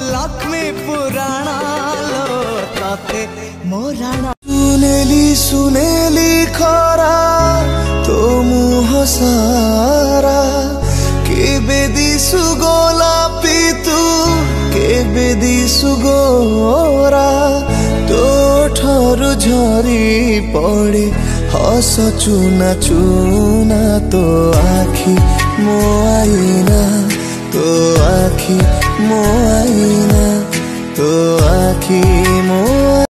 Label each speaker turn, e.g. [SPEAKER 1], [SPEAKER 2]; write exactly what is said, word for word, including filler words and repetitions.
[SPEAKER 1] लक्ष्मी पुराण लो तते मोराण
[SPEAKER 2] सुनेली सुनेली खरा तो मुह सारा केबे दिसु गोलापी तू केबे दिसु गोरा तो ठरु झरी पड़े हस चुना चुना तो आखि मो आईना तो आखि मो आईना तो आखि मो